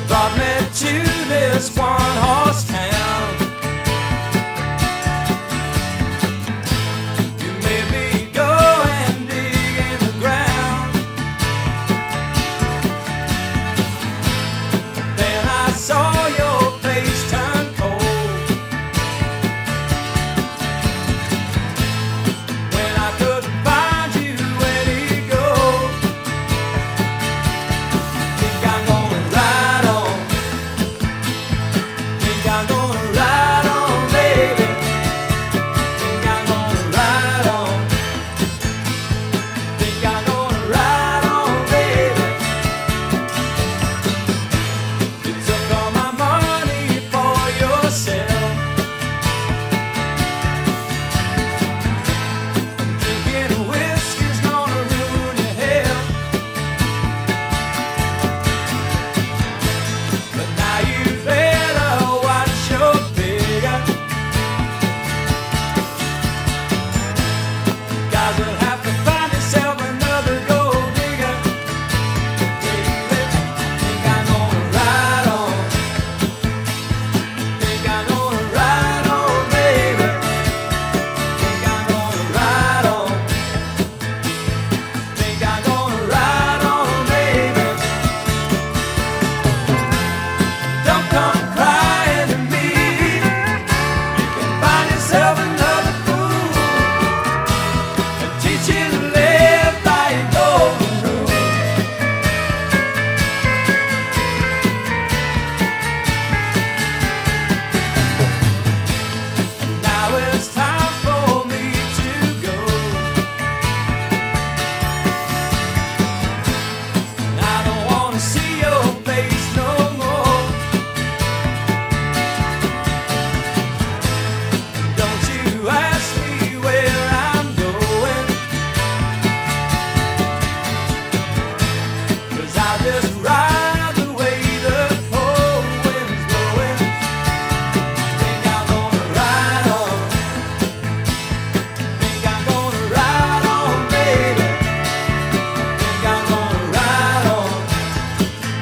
brought me to this one-horse town. You made me go and dig in the ground. Then I saw your face turn cold when I couldn't find you. Where'd you go? Think I'm gonna ride on. Think I'm gonna ride on, baby. Think I'm gonna ride on. Think I'm gonna ride on, baby. You took all my money for yourself. Drinking whiskey's gonna ruin your health. But now you better watch your figure. You guys will have to find yourself another gold digger. Baby, think I'm gonna ride on. Think I'm gonna ride on, baby. Think I'm gonna ride on. Think I'm gonna ride on, baby. Don't come crying to me. You can find yourself another fool and teach you to live by your golden rule. Now it's time for me to go. I don't wanna see your face no more. Don't you ask me where I'm going, 'cause I'll just ride the way the cold wind's blowing. Think I'm gonna ride on. Think I'm gonna ride on, baby. Think I'm gonna ride on.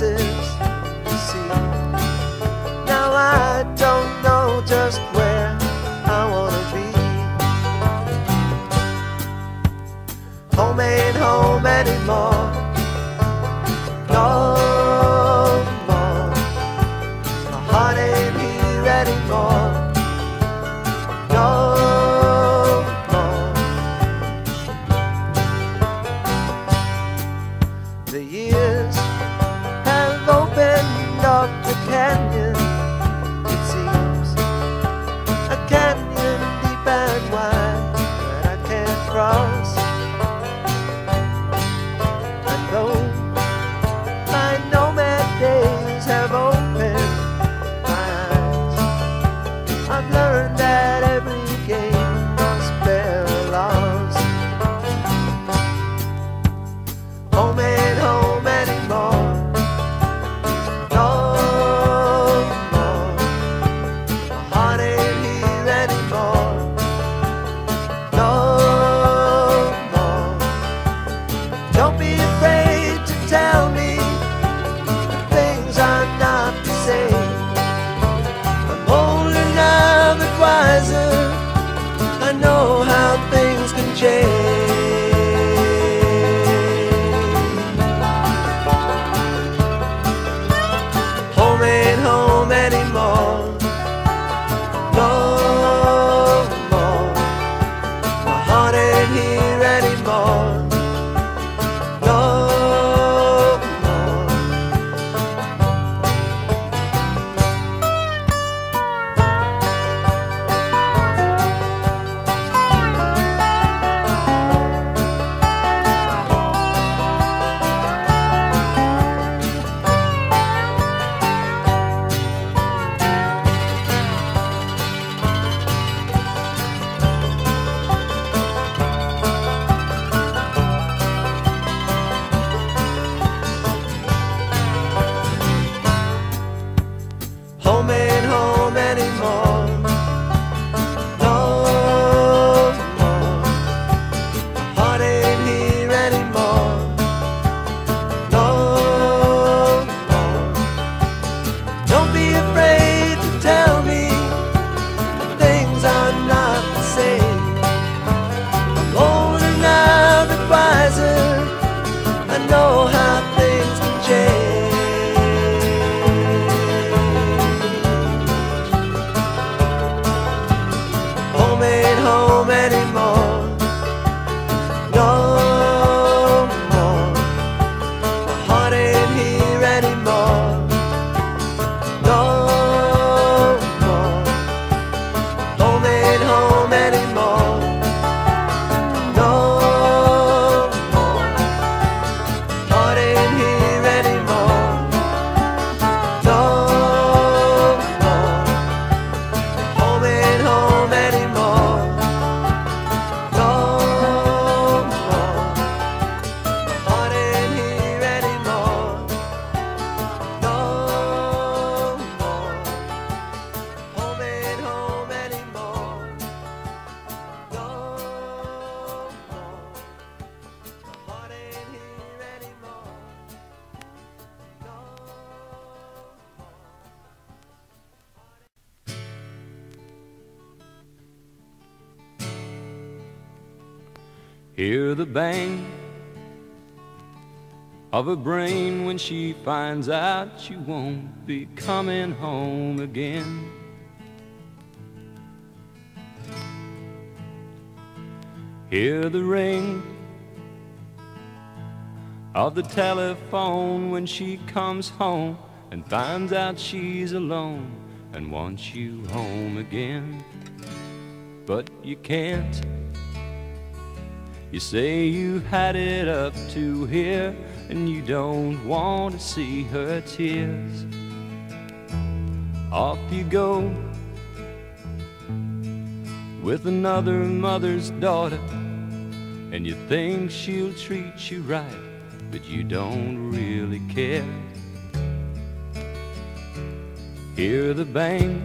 places to see. Now I don't know just where I wanna be. Home ain't home anymore, no more. My heart ain't here anymore, no more. The years have opened up the canyon, it seems. A canyon deep and wide that I can't cross. And though my nomad days have opened my eyes, I've learned that every game must bear a loss. Home ain't home anymore, no more. My heart ain't here anymore, no more. Don't be afraid to tell me that things are not the same. I'm older now but wiser, I know how things can change. Home ain't home anymore, no more. My heart ain't here anymore, no more. Home ain't home anymore, no more. My heart ain't here anymore, no more. Don't be afraid to tell me that things are not the same. I'm older now but wiser, I know how things can change. Home ain't home anymore, no more. My heart ain't here anymore, no more. Home ain't home anymore, no more. Heart ain't here anymore, no more. Home ain't home anymore, no more. Heart ain't here anymore, no more. Home ain't home anymore, no more. My heart ain't here anymore, no more. Hear the bang of her brain when she finds out she won't be coming home again. Hear the ring of the telephone when she comes home and finds out she's alone and wants you home again. But you can't. You say you had it up to here and you don't want to see her tears. Off you go with another mother's daughter, and you think she'll treat you right, but you don't really care. Hear the bang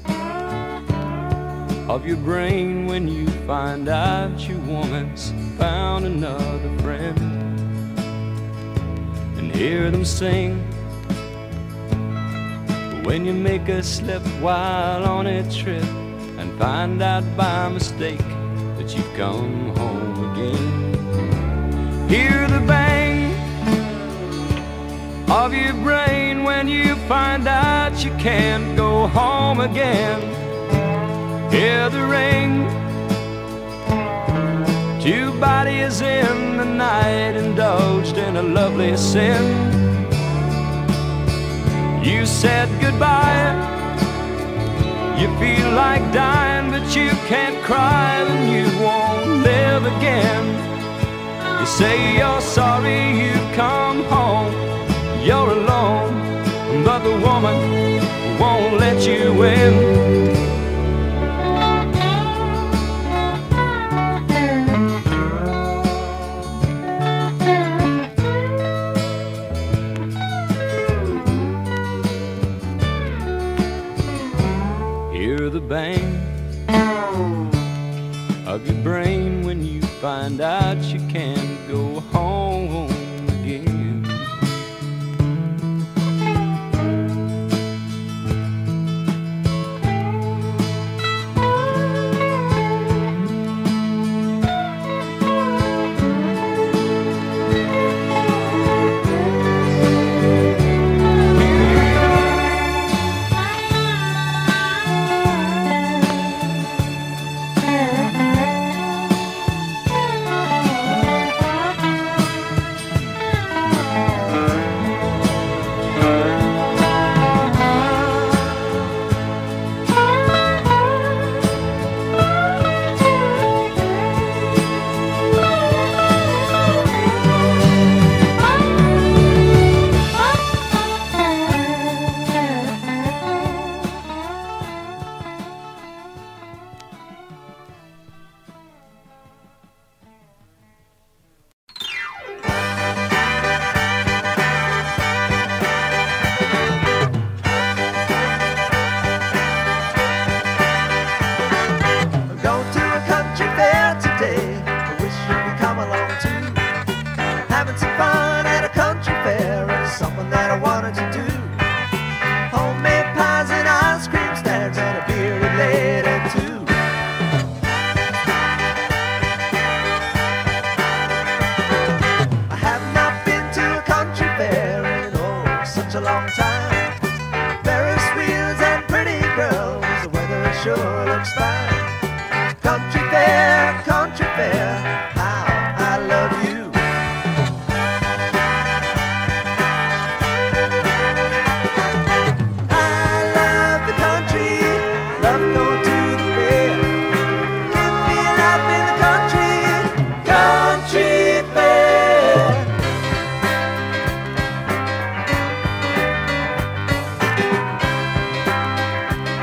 of your brain when you find out your woman's found another friend, and hear them sing when you make a slip while on a trip and find out by mistake that you've come home again. Hear the bang of your brain when you find out you can't go home again. Hear the ring, two bodies in the night indulged in a lovely sin. You said goodbye, you feel like dying, but you can't cry and you won't live again. You say you're sorry you've come home, you're alone, but the woman won't let you in. Hear the bang of your brain when you find out you can't go home again.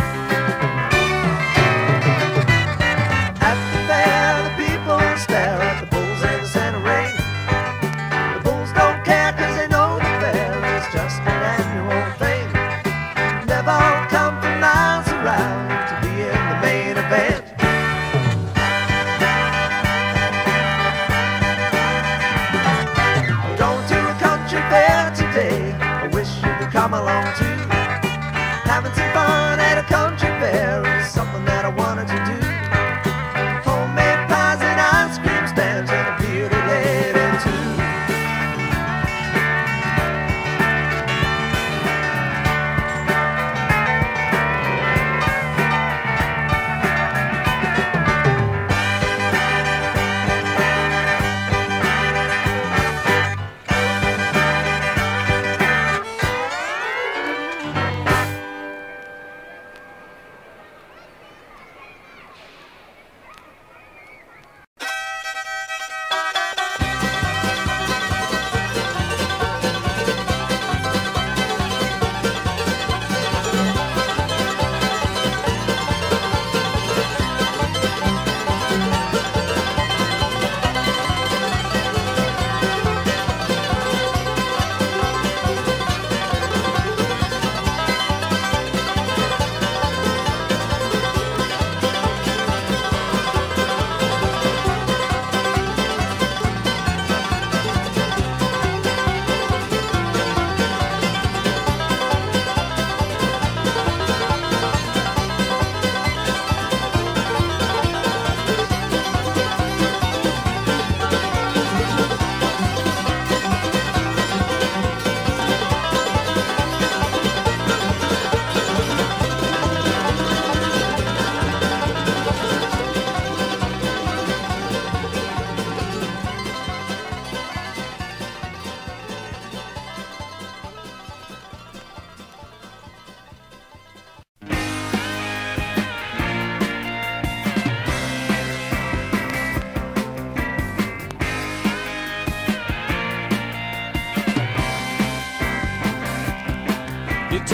Stare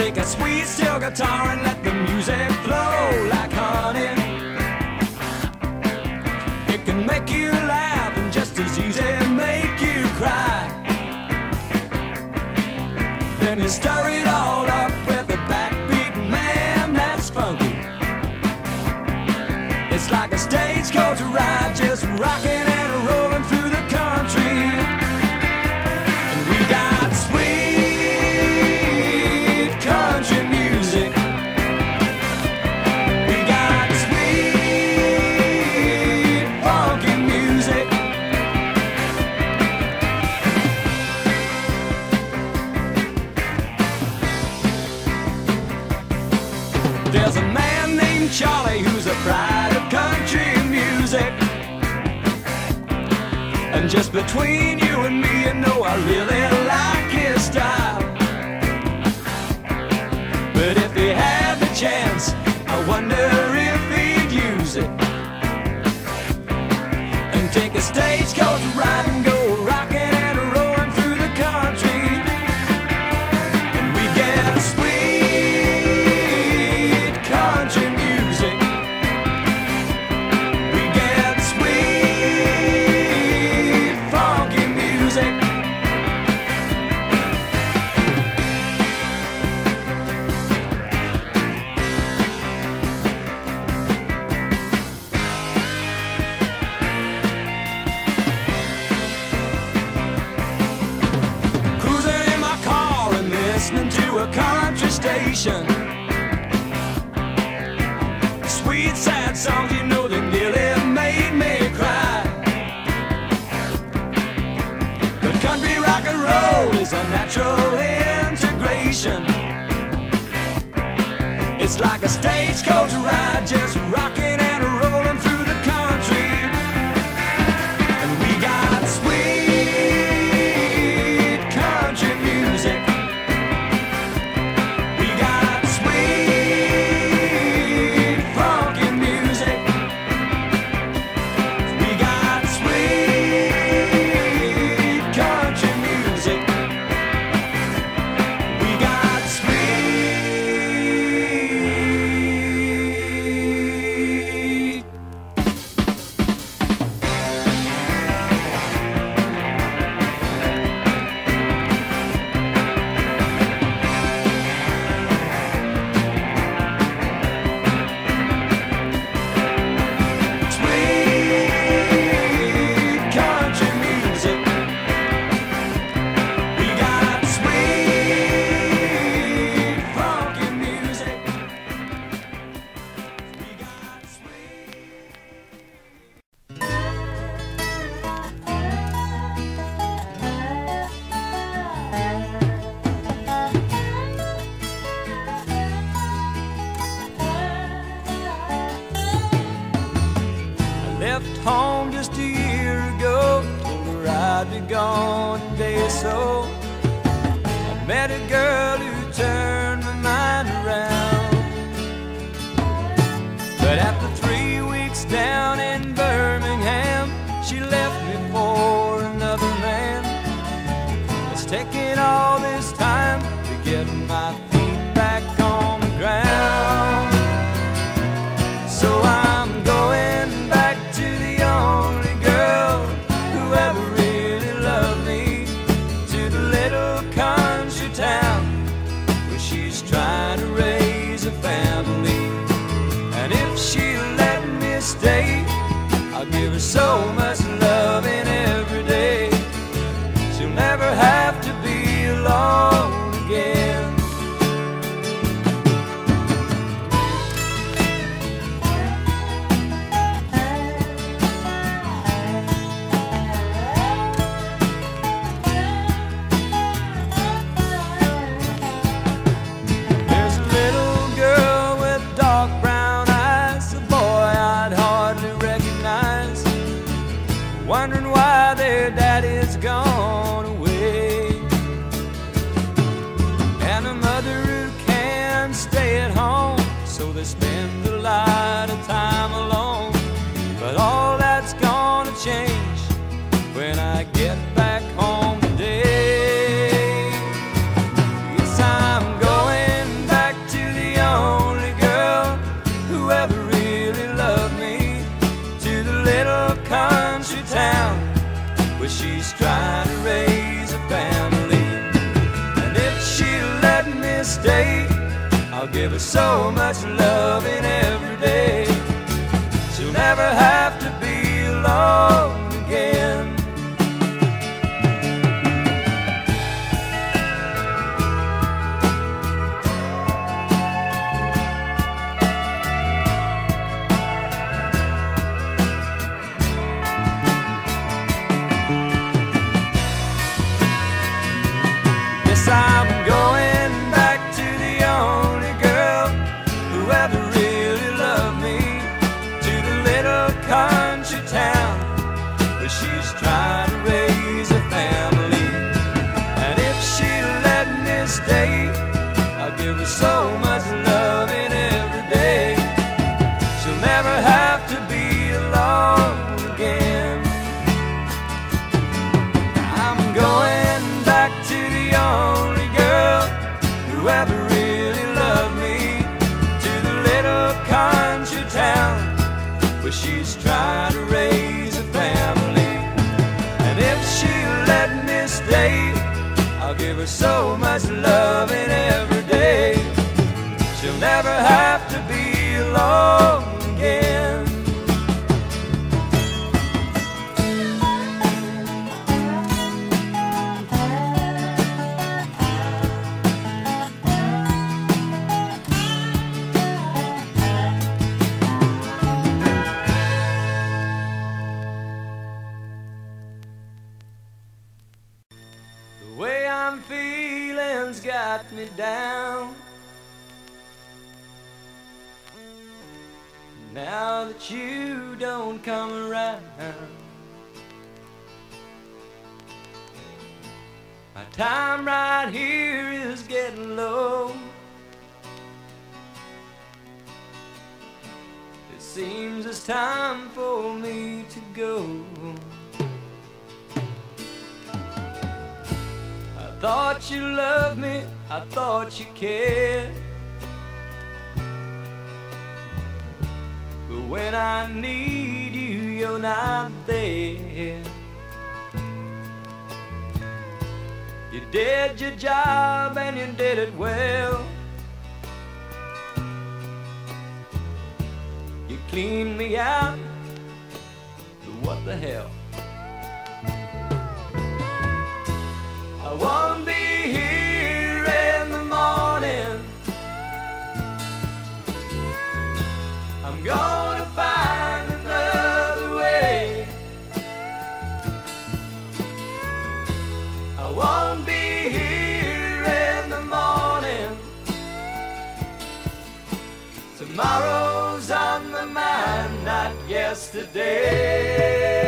Take a sweet steel guitar and let the music flow like honey. It can make you laugh and just as easy make you cry. Then you stir it all up with a backbeat, man, that's funky. It's like a stagecoach ride, just rocking and rolling through the country. And we got sweet country music. We got sweet funky music. There's a man named Charlie who's a pride of country music. And just between you and me, you know I really like his style. But if he had the chance, I wonder if he'd use it and take a stagecoach ride and go rocking and rolling through the country. And we get sweet country music. We get sweet funky music. Cruising in my car and listening to a country station. Sweet sad songs, you know, they nearly made me cry. But country rock and roll is a natural integration. It's like a stagecoach ride, just rocking and rolling through the country. And we got sweet country music. We got sweet funky music. We got sweet country music. We got sweet. Sweet country music. We got sweet funky music. We got sweet. I left home just a year ago, told her I'd be gone a day or so. I met a girl who turned my mind around. But after 3 weeks down in Birmingham, she left me for another man. It's taken all this time to get my feet back on the ground. So I'm going back to the only girl who ever really loved me, to the little country town where she's trying to raise a family. And if she'll let me stay, I'll give her so much loving every day. She'll never have to be alone again. There's a little girl with dark brown eyes, a boy I'd hardly recognize, wondering why their daddy's gone away, and a mother who can't stay at home, so they spend a lot of time alone. But all that's gonna change when I get back home today. Yes, I'm going she's trying to raise a family. And if she'll let me stay, I'll give her so much loving every day. She'll never have to be alone again. Yes, I'm going back to the only girl who ever really loved me, to the little country town where she's trying to raise a family. And if she'll let me stay, I'll give her so much loving every day. She'll never have to be alone again. I'm going back to the only girl who ever really loved me, to the little country town where she's trying to raise a family. And if she'll let me stay, I'll give her so much loving every day. She'll never have to be alone again. The way I'm feeling's got me down. Now that you don't come around, my time right here is getting low. It seems it's time for me to go. I thought you loved me, I thought you cared, but when I need you, you're not there. You did your job and you did it well. You cleaned me out, but what the hell? I won't be here in the morning. I'm gonna find another way. I won't be here in the morning. Tomorrow's on my mind, not yesterday.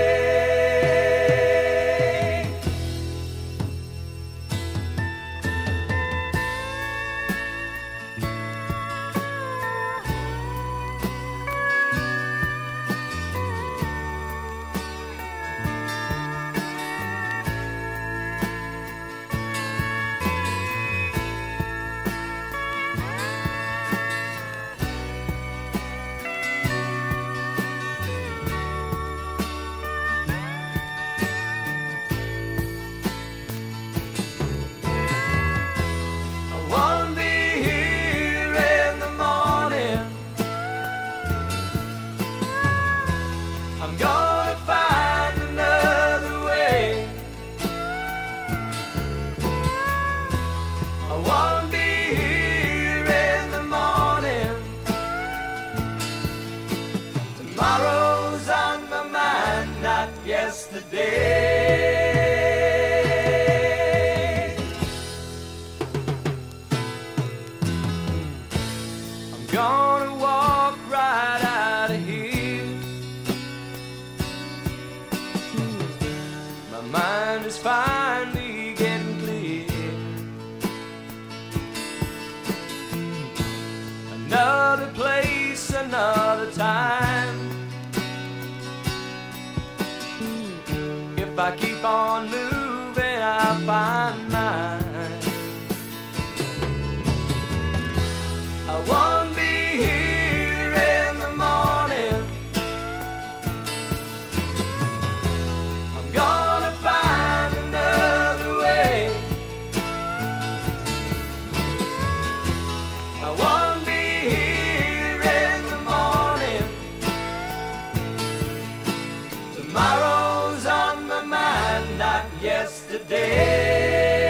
Yesterday, I'm gonna walk right out of here. My mind is finally getting clear. Another place, another time. If I keep on moving, I'll find mine. I won't be here in the morning. I'm gonna find day.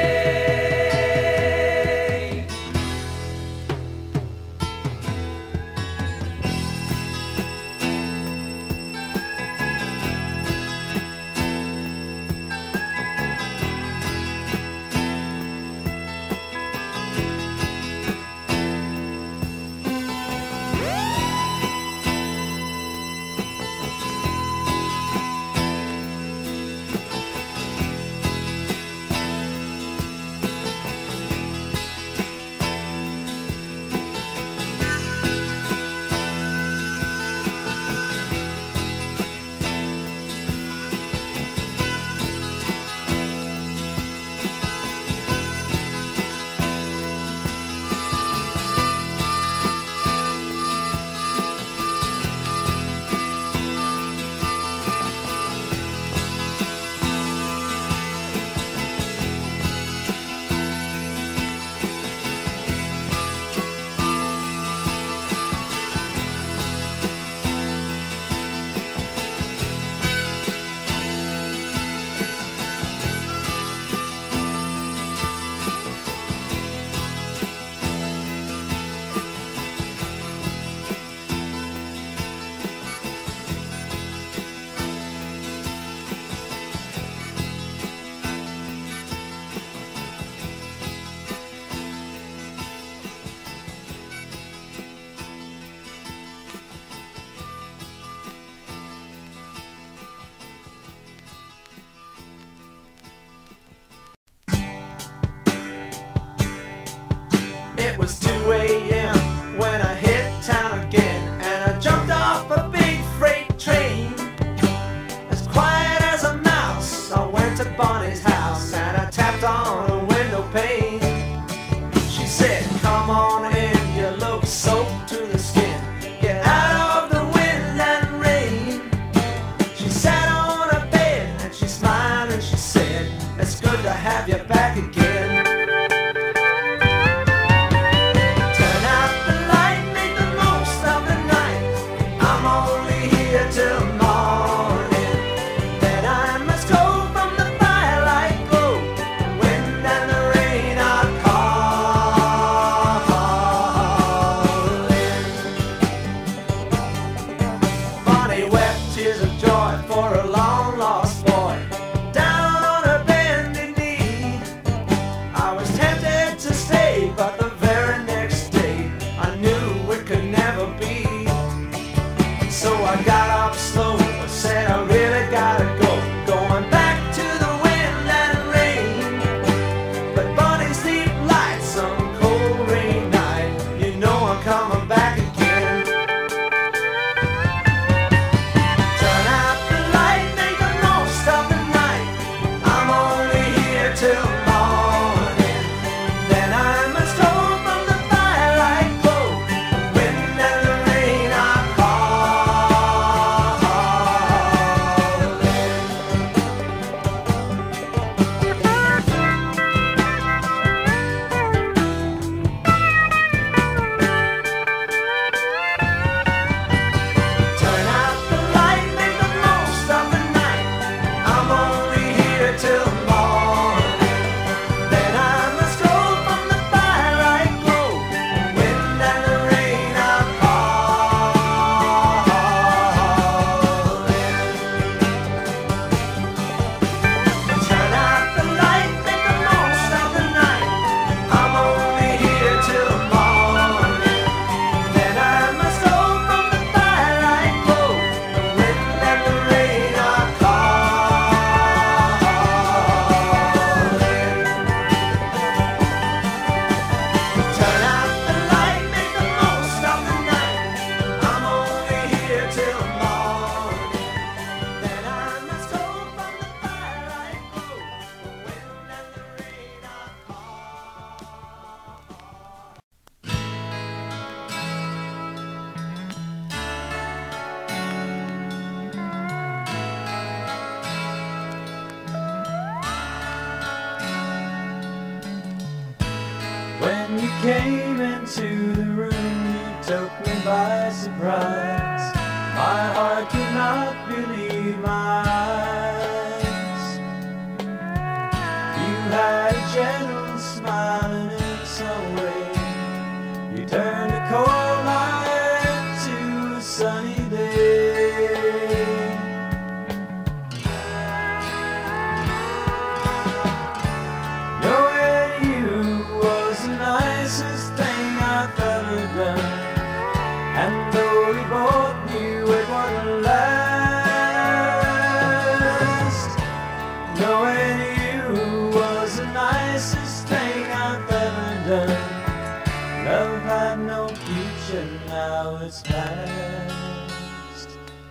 It was 2 a.m. when I hit town again, and I jumped off a big freight train. As quiet as a mouse, I went to Bonnie's house and I tapped on a window pane. She said, "Come on in, you look soaked to the skin. Get out of the wind and rain." She sat on a bed and she smiled and she said, "It's good to have you back again." When you came into the room, you took me by surprise. My heart could not believe my eyes. past.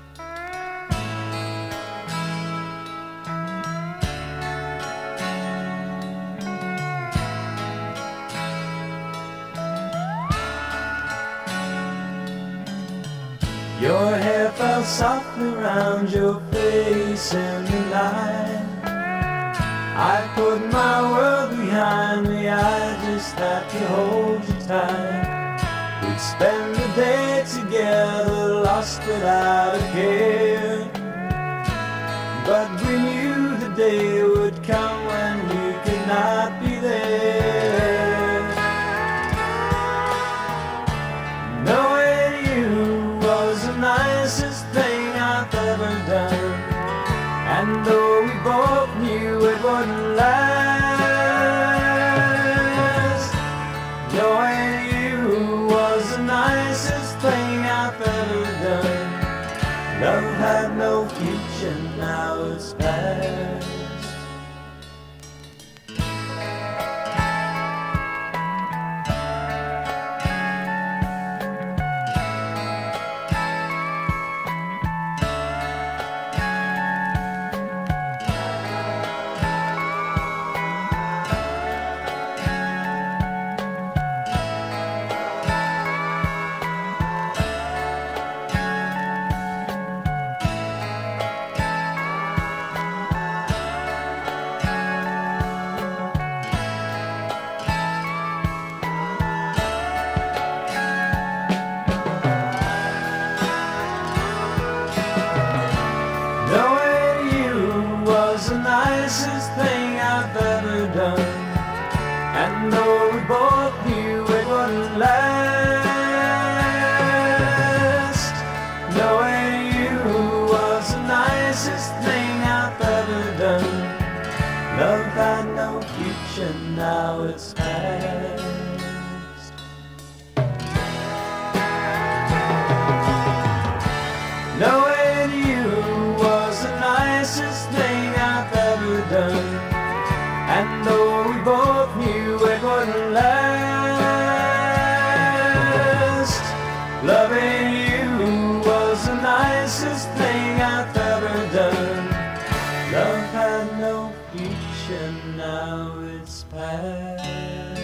Your hair fell softly round your face in the night. I put my world behind me, I just had to hold you tight. We'd spend the day together, lost without a care. But we knew the day would come when we could not be there. Knowing you was the nicest thing I've ever done. And though we both knew it wouldn't last, knowing you was the nicest thing I've ever done. Love had no future, now it's past. Knowing you was the nicest thing I've ever done. And though we both knew it wouldn't last, knowing you was the nicest thing I've ever done. Love had no future, now it's past. Knowing you was the nicest thing I've ever done. And though we both knew it wouldn't last, loving you was the nicest thing I've ever done. Love had no future, now it's past.